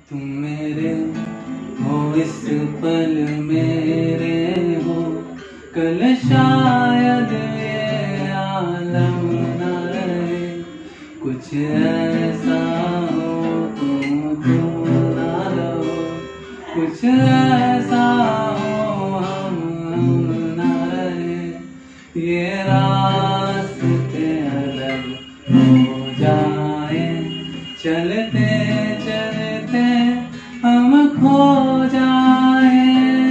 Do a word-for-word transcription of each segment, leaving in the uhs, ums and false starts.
तुम मेरे हो इस पल मेरे हो, कल शायद ये आलम न रहे। कुछ ऐसा हो तुम तुम ना रहो, कुछ ऐसा हो हम हम ना रहे। ये रास्ते अलग हो जाए, चलते चलते हम खो जाए।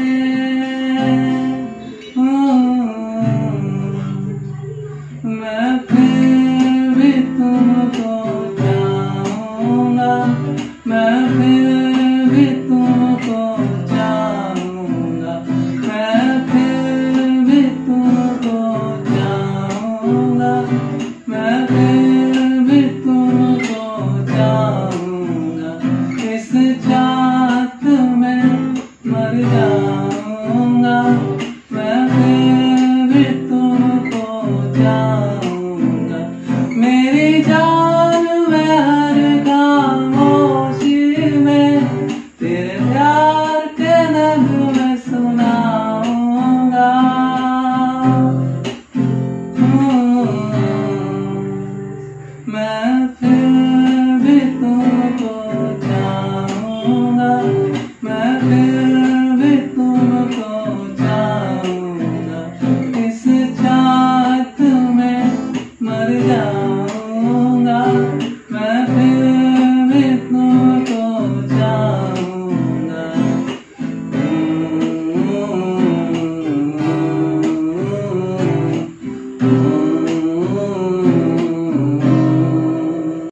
मैं फिर भी तुमको चाहूँगा, मैं फिर भी तुमको चाहूँगा, मैं फिर भी तुमको चाहूँगा, मैं फिर भी तुमको चाहूँगा। इस चाहत में मर जाऊँगा, मैं फिर भी तुमको चाहूँगा। मेरी जान मैं हर खामोशी में तेरे प्यार के नगमे सुनाऊँगा। मैं फिर भी तुम